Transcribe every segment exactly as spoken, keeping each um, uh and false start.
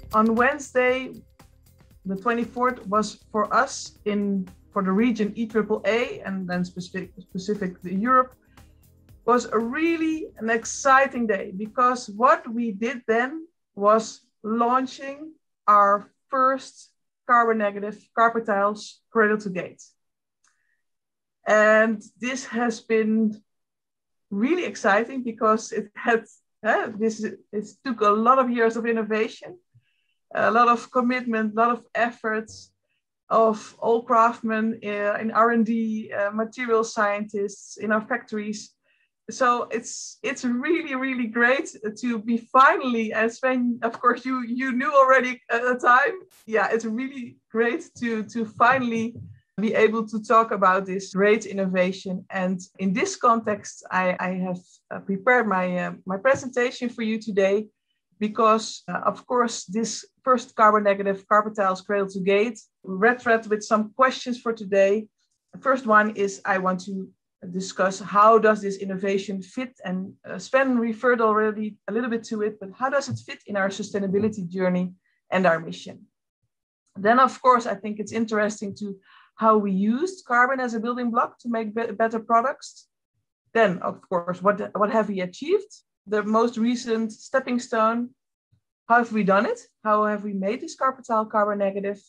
On Wednesday, the twenty-fourth, was for us in for the region E triple A and then specific specific Europe, was a really an exciting day, because what we did then was launching our first carbon negative carpet tiles cradle to gate. And this has been really exciting because it had uh, this it took a lot of years of innovation, a lot of commitment, a lot of efforts of all craftsmen uh, in R and D, uh, material scientists in our factories. So it's it's really, really great to be finally, and Sven, of course, you you knew already at the time. Yeah, it's really great to, to finally be able to talk about this great innovation. And in this context, I, I have uh, prepared my, uh, my presentation for you today, because, uh, of course, this first carbon negative carpet tiles cradle to gate, red thread with some questions for today. The first one is I want to discuss how does this innovation fit, and uh, Sven referred already a little bit to it, but how does it fit in our sustainability journey and our mission? Then, of course, I think it's interesting to how we used carbon as a building block to make be better products. Then, of course, what, what have we achieved? The most recent stepping stone. How have we done it? How have we made this carpet tile carbon negative?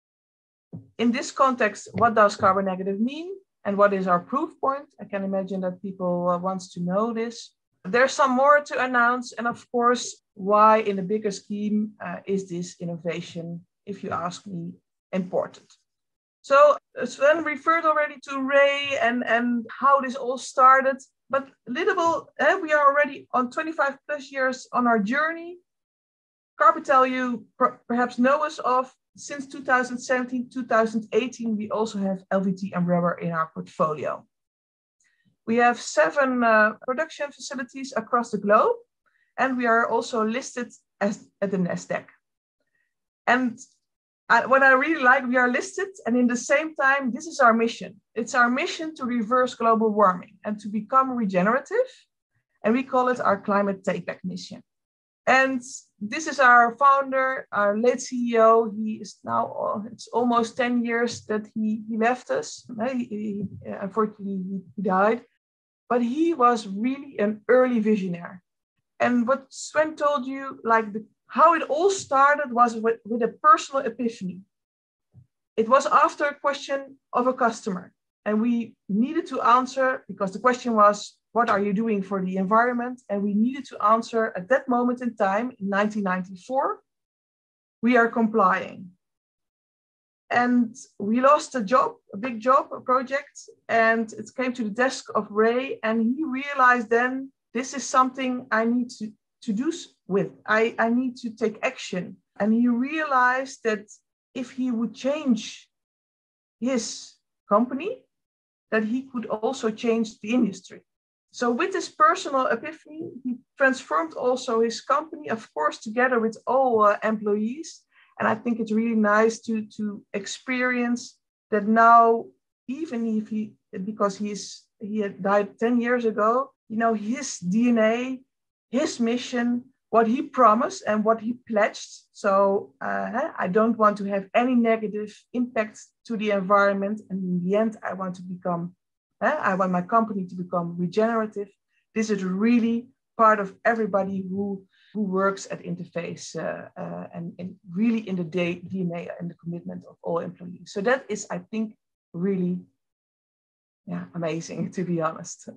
In this context, what does carbon negative mean? And what is our proof point? I can imagine that people uh, want to know this. There's some more to announce. And of course, why in the bigger scheme uh, is this innovation, if you ask me, important? So Sven referred already to Ray and, and how this all started. But little, uh, we are already on twenty-five plus years on our journey. Carpet tile you per perhaps know us of. Since two thousand seventeen, two thousand eighteen, we also have L V T and rubber in our portfolio. We have seven uh, production facilities across the globe, and we are also listed as, at the NASDAQ. And I, what I really like, we are listed, and in the same time, this is our mission. It's our mission to reverse global warming and to become regenerative, and we call it our climate take-back mission. And this is our founder, our late C E O. He is now, it's almost ten years that he, he left us. He, he, unfortunately, he, he died. But he was really an early visionary. And what Sven told you, like the, how it all started was with, with a personal epiphany. It was after a question of a customer. And we needed to answer, because the question was, what are you doing for the environment? And we needed to answer at that moment in time, in nineteen ninety-four, we are complying. And we lost a job, a big job, a project, and it came to the desk of Ray, and he realized then, this is something I need to, to do with. I, I need to take action. And he realized that if he would change his company, that he could also change the industry. So with this personal epiphany, he transformed also his company, of course, together with all uh, employees. And I think it's really nice to, to experience that now, even if he, because he's, he had died ten years ago, you know, his D N A, his mission, what he promised and what he pledged. So uh, I don't want to have any negative impact to the environment. And in the end, I want to become I want my company to become regenerative. This is really part of everybody who, who works at Interface uh, uh, and, and really in the D N A and the commitment of all employees. So that is, I think, really yeah, amazing, to be honest.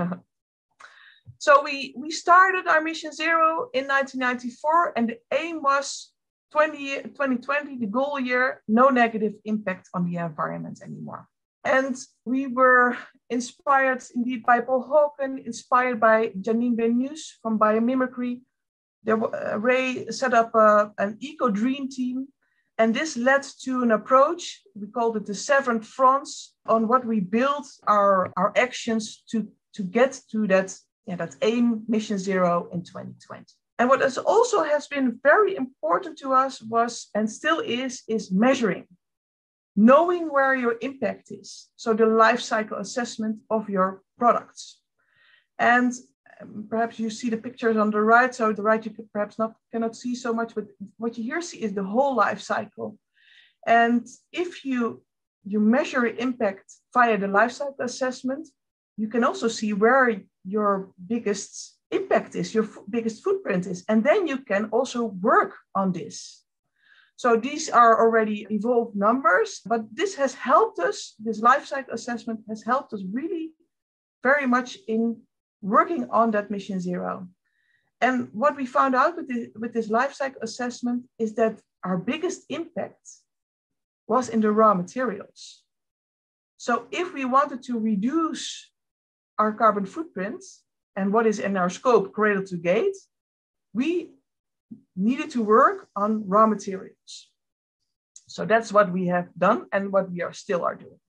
So we, we started our Mission Zero in nineteen ninety-four, and the aim was twenty twenty, the goal year, no negative impact on the environment anymore. And we were inspired indeed by Paul Hawken, inspired by Janine Benyus from Biomimicry. There, uh, Ray set up uh, an Eco Dream Team, and this led to an approach, we called it the seven fronts, on what we built our, our actions to, to get to that, yeah, that aim, Mission Zero in twenty twenty. And what has also has been very important to us was, and still is, is measuring. Knowing where your impact is, so the life cycle assessment of your products. And um, perhaps you see the pictures on the right, so the right you could perhaps not cannot see so much, but what you here see is the whole life cycle. And if you, you measure impact via the life cycle assessment, you can also see where your biggest impact is, your biggest footprint is, and then you can also work on this. So these are already evolved numbers, but this has helped us, this life cycle assessment has helped us really very much in working on that mission zero. And what we found out with this, with this life cycle assessment is that our biggest impact was in the raw materials. So if we wanted to reduce our carbon footprint and what is in our scope cradle to gate, we needed to work on raw materials. So that's what we have done and what we are still are doing.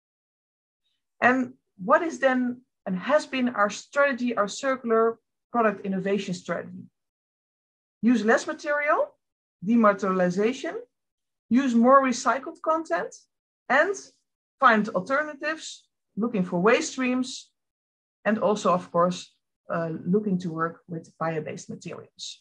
And what is then and has been our strategy, our circular product innovation strategy? Use less material, dematerialization, use more recycled content, and find alternatives, looking for waste streams, and also, of course, uh, looking to work with bio-based materials.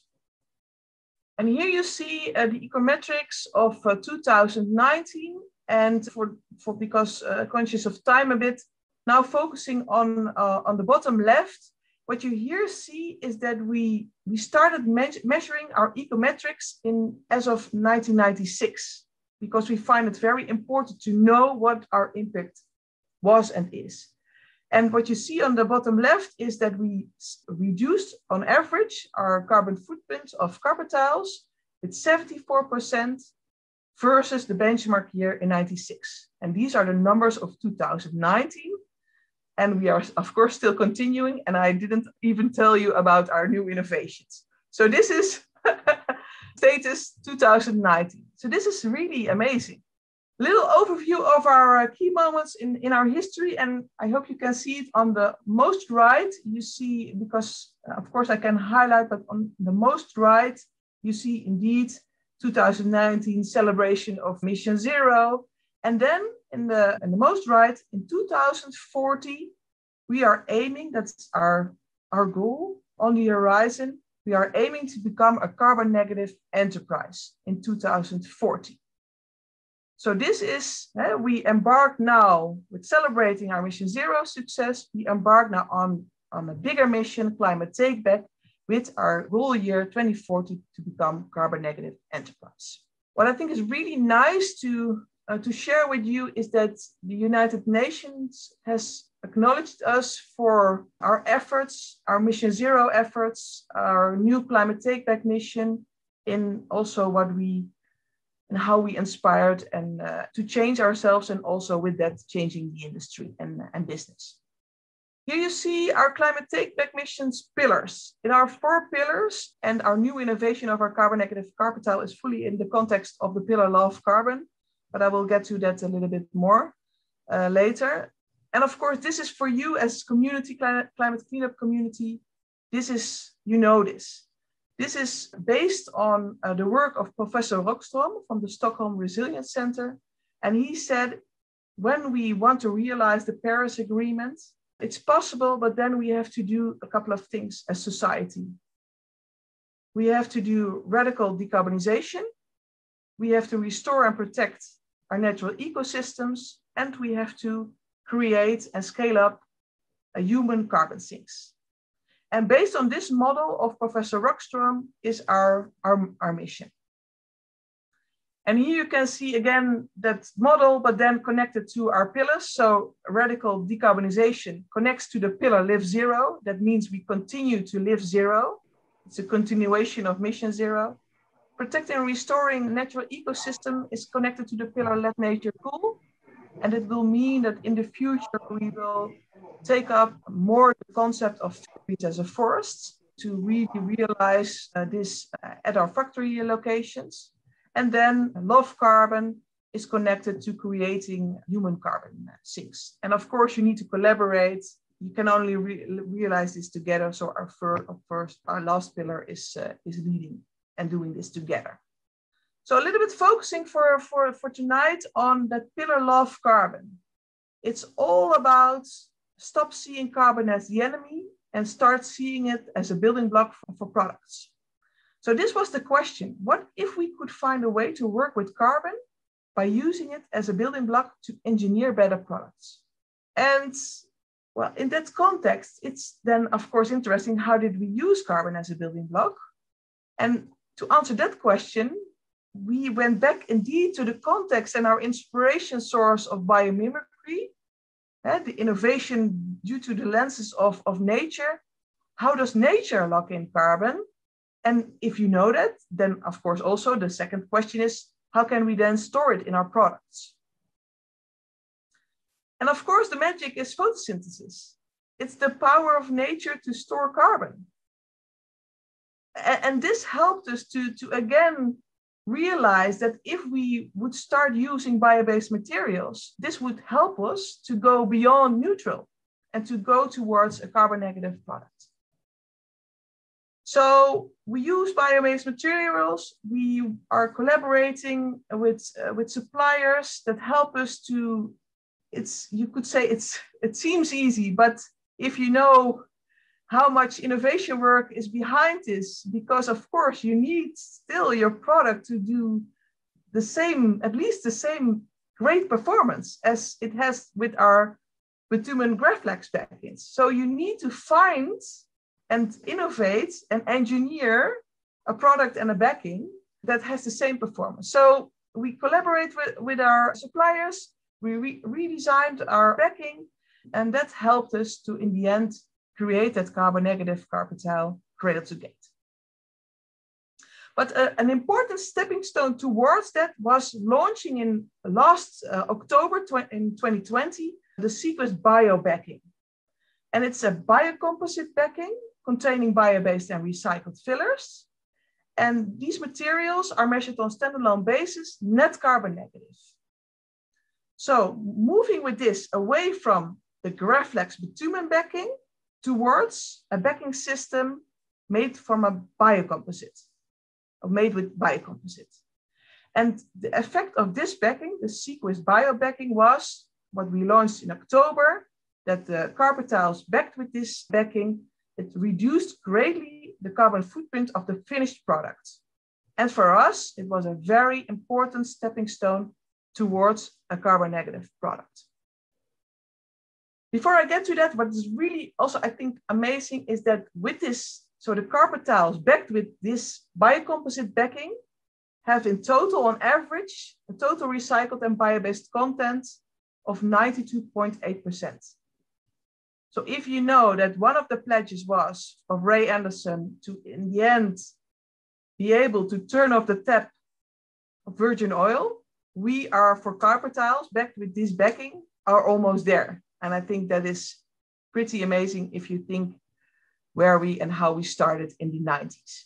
And here you see uh, the econometrics of uh, two thousand nineteen, and for, for because uh, conscious of time a bit, now focusing on, uh, on the bottom left, what you here see is that we, we started me measuring our econometrics in, as of nineteen ninety-six, because we find it very important to know what our impact was and is. And what you see on the bottom left is that we reduced on average our carbon footprint of carpet tiles with seventy-four percent versus the benchmark year in ninety-six. And these are the numbers of two thousand nineteen. And we are, of course, still continuing. And I didn't even tell you about our new innovations. So this is status two thousand nineteen. So this is really amazing. Little overview of our uh, key moments in, in our history. And I hope you can see it on the most right. You see, because uh, of course I can highlight, but on the most right, you see indeed two thousand nineteen celebration of Mission Zero. And then in the, in the most right, in two thousand forty, we are aiming, that's our, our goal on the horizon, we are aiming to become a carbon negative enterprise in two thousand forty. So this is, uh, we embark now with celebrating our Mission Zero success, we embark now on, on a bigger mission, Climate Take Back, with our goal year twenty forty to become carbon negative enterprise. What I think is really nice to, uh, to share with you is that the United Nations has acknowledged us for our efforts, our Mission Zero efforts, our new Climate Take Back mission, in also what we and how we inspired and uh, to change ourselves, and also with that changing the industry and, and business. Here you see our Climate Take Back mission's pillars. In our four pillars, and our new innovation of our carbon negative carpet tile is fully in the context of the pillar Love Carbon, but I will get to that a little bit more uh, later. And of course, this is for you as community, climate, climate cleanup community. This is, you know this. This is based on uh, the work of Professor Rockström from the Stockholm Resilience Center. And he said, when we want to realize the Paris Agreement, it's possible, but then we have to do a couple of things as society. We have to do radical decarbonization. We have to restore and protect our natural ecosystems. And we have to create and scale up a human carbon sinks. And based on this model of Professor Rockström is our, our, our mission. And here you can see again that model, but then connected to our pillars. So radical decarbonization connects to the pillar Live Zero. That means we continue to live zero. It's a continuation of Mission Zero. Protecting and restoring natural ecosystem is connected to the pillar Let Nature Cool. And it will mean that in the future, we will take up more the concept of trees as a forest to really realize uh, this uh, at our factory locations. And then Love Carbon is connected to creating human carbon sinks. And of course, you need to collaborate. You can only re realize this together. So our first, our, first, our last pillar is, uh, is leading and doing this together. So a little bit focusing for, for, for tonight on that pillar Love Carbon. It's all about stop seeing carbon as the enemy and start seeing it as a building block for, for products. So this was the question: what if we could find a way to work with carbon by using it as a building block to engineer better products? And well, in that context, it's then of course interesting, how did we use carbon as a building block? And to answer that question, we went back indeed to the context and our inspiration source of biomimicry, eh, the innovation due to the lenses of, of nature. How does nature lock in carbon? And if you know that, then of course also the second question is, how can we then store it in our products? And of course the magic is photosynthesis. It's the power of nature to store carbon. And, and this helped us to, to again realize that if we would start using bio-based materials, this would help us to go beyond neutral and to go towards a carbon negative product. So we use bio-based materials. We are collaborating with, uh, with suppliers that help us to, it's, you could say it's, it seems easy, but if you know how much innovation work is behind this, because of course you need still your product to do the same, at least the same great performance as it has with our bitumen Graflex backings. So you need to find and innovate and engineer a product and a backing that has the same performance. So we collaborate with, with our suppliers, we re redesigned our backing, and that helped us to, in the end, create that carbon negative carpet tile cradle to gate. But uh, an important stepping stone towards that was launching in last uh, October in twenty twenty, the Sequest Bio backing. And it's a biocomposite backing containing bio-based and recycled fillers. And these materials are measured on standalone basis, net carbon negative. So moving with this away from the Graflex bitumen backing towards a backing system made from a biocomposite, or made with biocomposite. And the effect of this backing, the Sequest Bio backing, was what we launched in October, that the carpet tiles backed with this backing, it reduced greatly the carbon footprint of the finished product. And for us, it was a very important stepping stone towards a carbon negative product. Before I get to that, what is really also, I think, amazing is that with this, so the carpet tiles backed with this biocomposite backing have in total, on average, a total recycled and bio-based content of ninety-two point eight percent. So if you know that one of the pledges was of Ray Anderson to, in the end, be able to turn off the tap of virgin oil, we are, for carpet tiles backed with this backing, are almost there. And I think that is pretty amazing if you think where we and how we started in the nineties.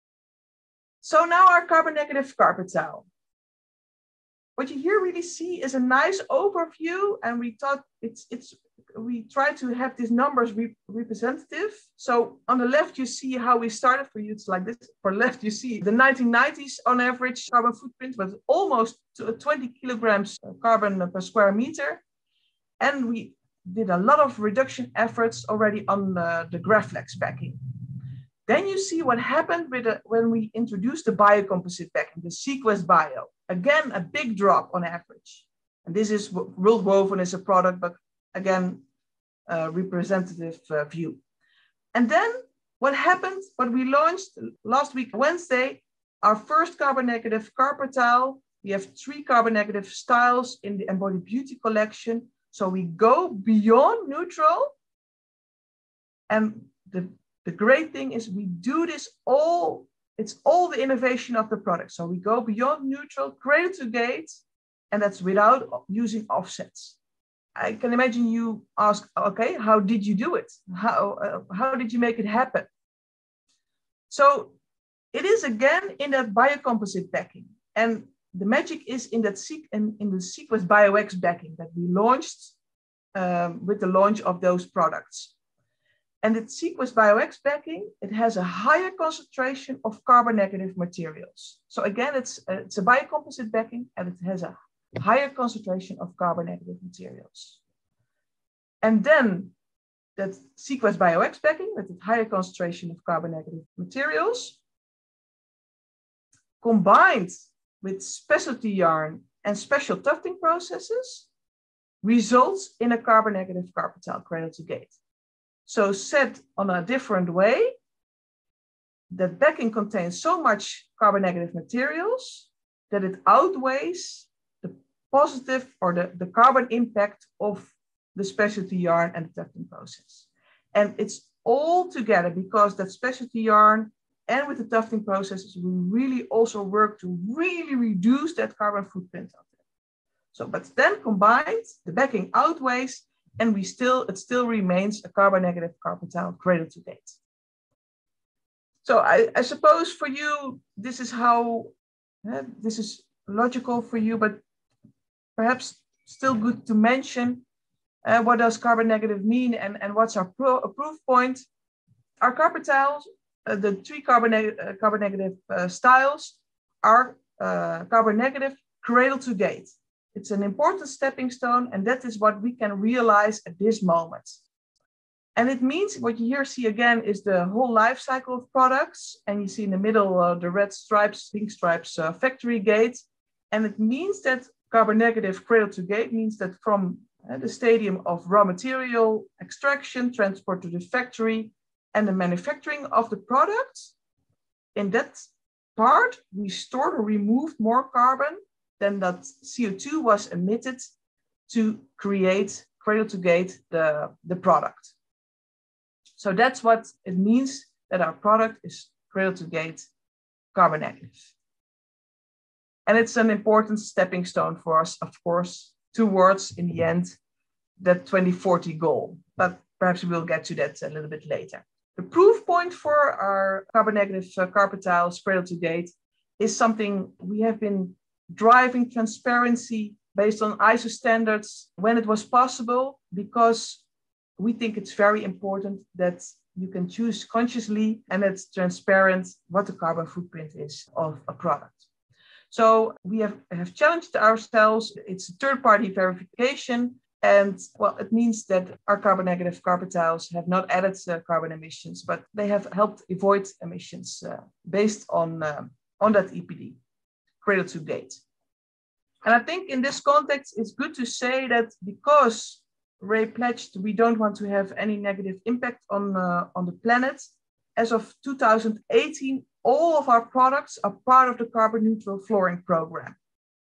So now our carbon negative carpet tile. What you here really see is a nice overview, and we thought it's, it's, we try to have these numbers re representative. So on the left, you see how we started. For you, it's like this. For left, you see the nineteen nineties on average carbon footprint was almost twenty kilograms carbon per square meter. And we did a lot of reduction efforts already on the, the Graflex backing. Then you see what happened with the, when we introduced the biocomposite backing, the Sequest Bio. Again, a big drop on average. And this is World Woven is a product, but again, a representative uh, view. And then what happened, what we launched last week, Wednesday, our first carbon negative carpet tile. We have three carbon negative styles in the Embodied Beauty collection. So we go beyond neutral. And the, the great thing is we do this all, it's all the innovation of the product. So we go beyond neutral, cradle to gate, and that's without using offsets. I can imagine you ask, okay, how did you do it? How, uh, how did you make it happen? So it is again in that biocomposite backing. And the magic is in that in, in the Sequest BioX backing that we launched um, with the launch of those products. And the Sequest BioX backing, it has a higher concentration of carbon negative materials. So again, it's, uh, it's a biocomposite backing, and it has a higher concentration of carbon negative materials. And then that Sequest Bio-X backing with a higher concentration of carbon negative materials, combined with specialty yarn and special tufting processes, results in a carbon negative carpet tile cradle to gate. So said on a different way, that backing contains so much carbon negative materials that it outweighs the positive or the, the carbon impact of the specialty yarn and the tufting process. And it's all together because that specialty yarn and with the tufting processes, we really also work to really reduce that carbon footprint of it. So, but then combined, the backing outweighs, and we still, it still remains a carbon negative carpet tile cradle to gate. So I, I suppose for you, this is how, uh, this is logical for you, but perhaps still good to mention uh, what does carbon negative mean and, and what's our pro, a proof point. Our carpet tiles, uh, the three carbon, neg uh, carbon negative uh, styles are uh, carbon negative cradle to gate. It's an important stepping stone, and that is what we can realize at this moment. And it means what you here see again is the whole life cycle of products. And you see in the middle, uh, the red stripes, pink stripes, uh, factory gate. And it means that carbon negative cradle to gate means that from uh, the stadium of raw material extraction, transport to the factory, and the manufacturing of the product, in that part, we stored or removed more carbon than that C O two was emitted to create cradle to gate the, the product. So that's what it means that our product is cradle to gate carbon negative. And it's an important stepping stone for us, of course, towards, in the end, that twenty forty goal. But perhaps we'll get to that a little bit later. The proof point for our carbon negative uh, carpet tiles cradle to gate is something we have been driving transparency based on I S O standards when it was possible, because we think it's very important that you can choose consciously and it's transparent what the carbon footprint is of a product. So we have, have challenged ourselves. It's a third-party verification. And well, it means that our carbon negative carpet tiles have not added uh, carbon emissions, but they have helped avoid emissions uh, based on, uh, on that E P D, cradle to gate. And I think in this context, it's good to say that because Ray pledged we don't want to have any negative impact on, uh, on the planet, as of two thousand eighteen, all of our products are part of the carbon neutral flooring program.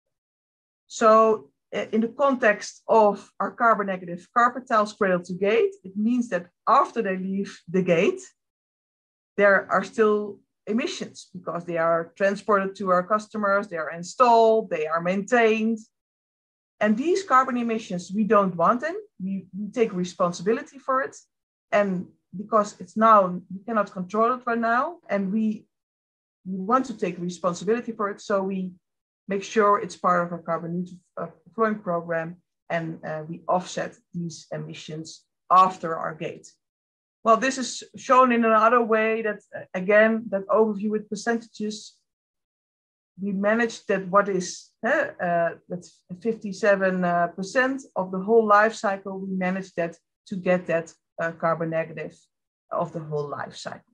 So in the context of our carbon negative carpet tiles cradle to gate, it means that after they leave the gate, there are still emissions because they are transported to our customers, they are installed, they are maintained. And these carbon emissions, we don't want them. We, we take responsibility for it. And because it's now, we cannot control it right now, and we, we want to take responsibility for it. So we make sure it's part of our carbon neutral uh, flooring program, and uh, we offset these emissions after our gate. Well, this is shown in another way that, uh, again, that overview with percentages, we managed that what is, uh, uh, that's fifty-seven percent uh, of the whole life cycle, we managed that to get that uh, carbon negative of the whole life cycle.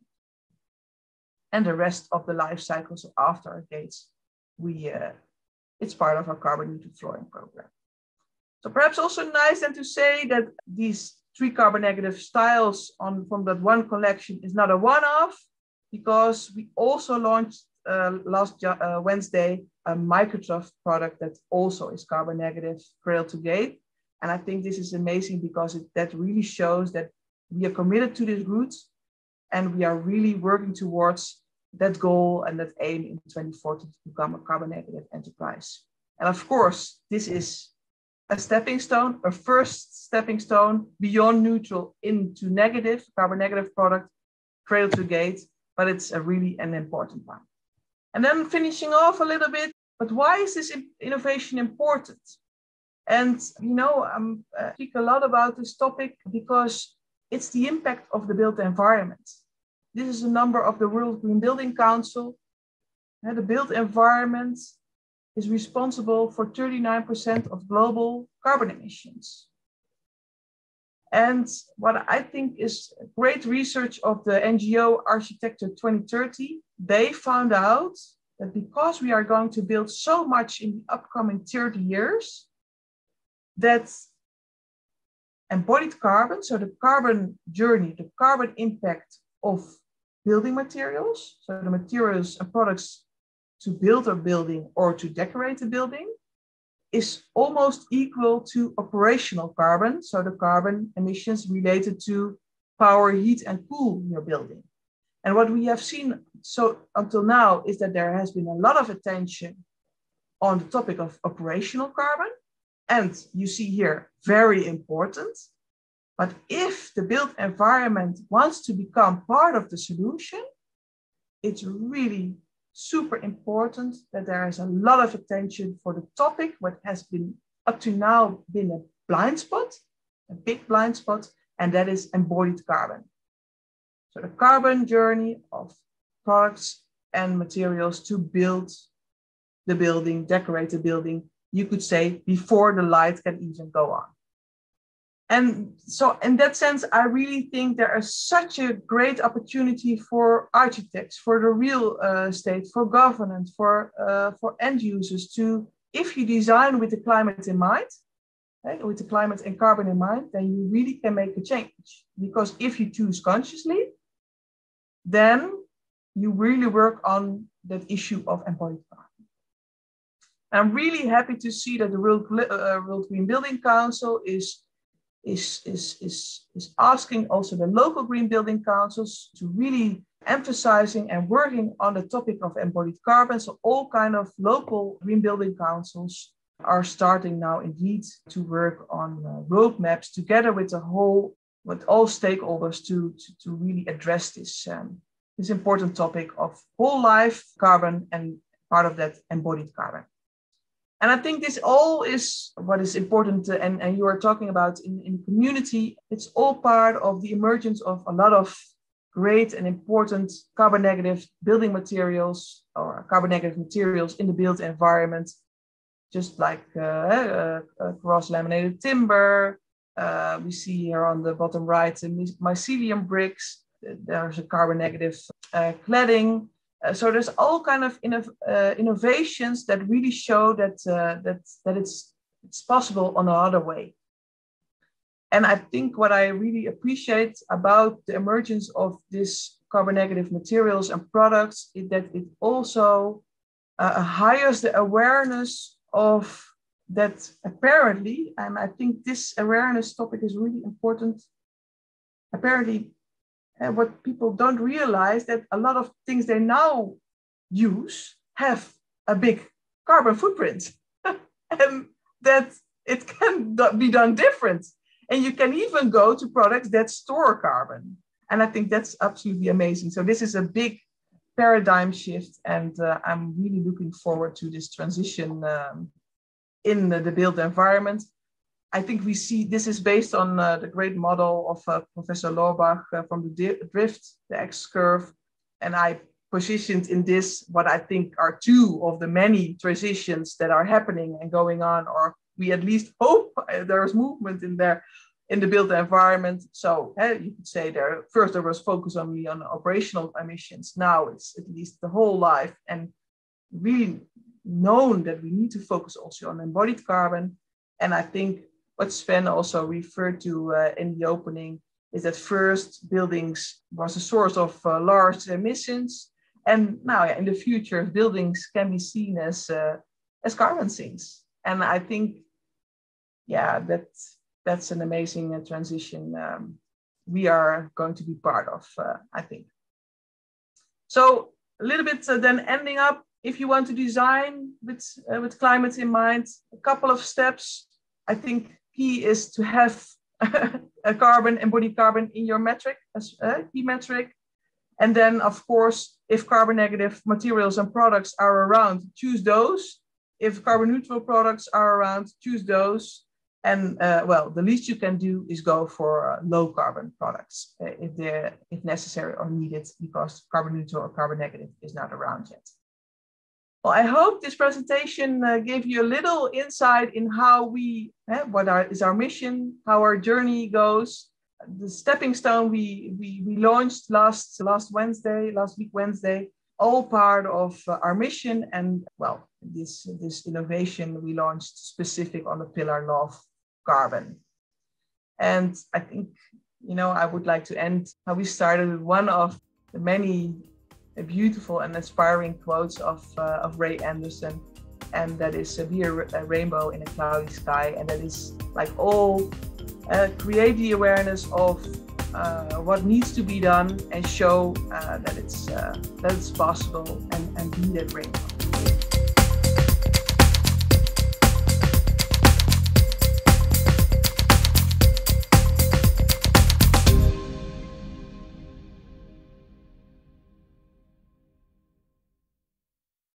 And the rest of the life cycle, so after our gates, we, uh, it's part of our carbon neutral flooring program. So perhaps also nice then to say that these three carbon negative styles on, from that one collection is not a one-off, because we also launched uh, last uh, Wednesday a Microtroft product that also is carbon negative cradle to gate. And I think this is amazing because it, that really shows that we are committed to this route and we are really working towards that goal and that aim in twenty forty to become a carbon negative enterprise. And of course, this is a stepping stone, a first stepping stone beyond neutral into negative, carbon negative product, cradle to gate, but it's a really an important one. And then finishing off a little bit, but why is this innovation important? And, you know, I'm uh, speak a lot about this topic because it's the impact of the built environment. This is a number of the World Green Building Council. And the built environment is responsible for thirty-nine percent of global carbon emissions. And what I think is great research of the N G O Architecture twenty thirty, they found out that because we are going to build so much in the upcoming thirty years, that embodied carbon, so the carbon journey, the carbon impact of building materials, so the materials and products to build a building or to decorate a building, is almost equal to operational carbon, so the carbon emissions related to power, heat, and cool your building. And what we have seen so until now is that there has been a lot of attention on the topic of operational carbon. And you see here, very important. But if the built environment wants to become part of the solution, it's really super important that there is a lot of attention for the topic, what has been up to now been a blind spot, a big blind spot, and that is embodied carbon. So the carbon journey of products and materials to build the building, decorate the building, you could say, before the light can even go on. And so in that sense, I really think there is such a great opportunity for architects, for the real uh, estate, for governance, for, uh, for end users to, if you design with the climate in mind, right, with the climate and carbon in mind, then you really can make a change. Because if you choose consciously, then you really work on that issue of embodied carbon. I'm really happy to see that the World, uh, World Green Building Council is Is, is, is, is asking also the local green building councils to really emphasizing and working on the topic of embodied carbon. So all kind of local green building councils are starting now indeed to work on uh, roadmaps together with the whole, with all stakeholders to, to, to really address this, um, this important topic of whole life carbon and part of that embodied carbon. And I think this all is what is important, uh, and, and you are talking about in, in community. It's all part of the emergence of a lot of great and important carbon negative building materials or carbon negative materials in the built environment, just like uh, uh, uh, cross-laminated timber. Uh, we see here on the bottom right, the mycelium bricks. There's a carbon negative uh, cladding. Uh, so there's all kind of innov uh, innovations that really show that uh, that that it's it's possible on another way. And I think what I really appreciate about the emergence of these carbon negative materials and products is that it also uh, hires the awareness of that apparently, and I think this awareness topic is really important. Apparently, and what people don't realize that a lot of things they now use have a big carbon footprint and that it can be done different. And you can even go to products that store carbon. And I think that's absolutely amazing. So this is a big paradigm shift. And uh, I'm really looking forward to this transition um, in the, the built environment. I think we see this is based on uh, the great model of uh, Professor Lorbach uh, from the drift, the X curve. And I positioned in this what I think are two of the many transitions that are happening and going on, or we at least hope there's movement in there in the built environment. So uh, you could say there, first there was focus only on operational emissions. Now it's at least the whole life and really known that we need to focus also on embodied carbon. And I think what Sven also referred to uh, in the opening is that first buildings was a source of uh, large emissions. And now yeah, in the future, buildings can be seen as, uh, as carbon sinks. And I think, yeah, that, that's an amazing uh, transition um, we are going to be part of, uh, I think. So a little bit uh, then ending up, if you want to design with, uh, with climate in mind, a couple of steps. I think key is to have a carbon, embodied carbon in your metric as a key metric. And then, of course, if carbon negative materials and products are around, choose those. If carbon neutral products are around, choose those. And uh, well, the least you can do is go for uh, low carbon products uh, if they're if necessary or needed, because carbon neutral or carbon negative is not around yet. Well, I hope this presentation uh, gave you a little insight in how we, eh, what our, is our mission, how our journey goes. The stepping stone we, we, we launched last, last Wednesday, last week Wednesday, all part of uh, our mission. And well, this, this innovation we launched specific on the pillar Love Carbon. And I think, you know, I would like to end how we started with one of the many beautiful and inspiring quotes of, uh, of Ray Anderson. And that is uh, be a, a rainbow in a cloudy sky. And that is like all, uh, create the awareness of uh, what needs to be done and show uh, that it's uh, that it's possible and, and be that rainbow.